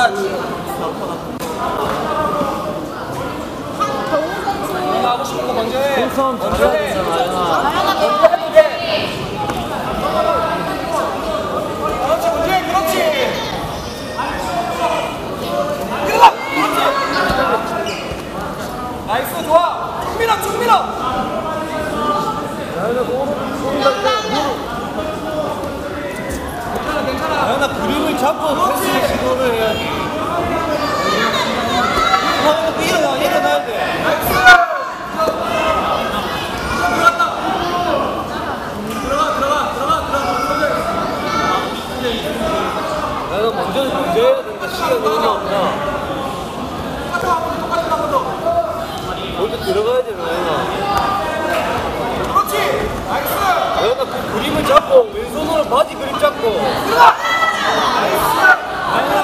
하고 싶은 거 먼저 해. 손 먼저 해. 먼저 해도 돼. 그렇지, 먼저 해. 그렇지. 들어가. 그렇지. 나이스, 좋아. 쭉 밀어, 쭉 밀어. 괜찮아. 야나 그림을 잡고 패스를 시도를 해야지. 일어나야 돼. 나는 먼저 해야 된다. 시간이 너무 없다. 먼저 들어가야 돼, 나연아. 그렇지. 나이스. 나연아 그 그림을 잡고 왼손으로 바지 그림 잡고. 들어가. 나이스.